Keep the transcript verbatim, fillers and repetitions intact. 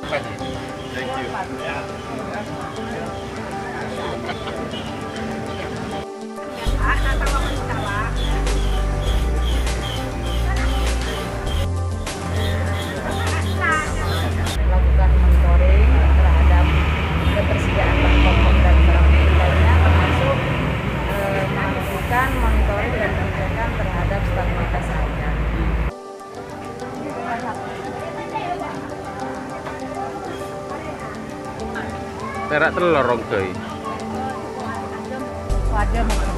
Thank you. Melakukan monitoring terhadap ketersediaan bahan pokok dan barang lainnya, termasuk eh, melakukan monitoring dan pengecekan terhadap stabilitas harga. Terak telur rong, Coy. Wadah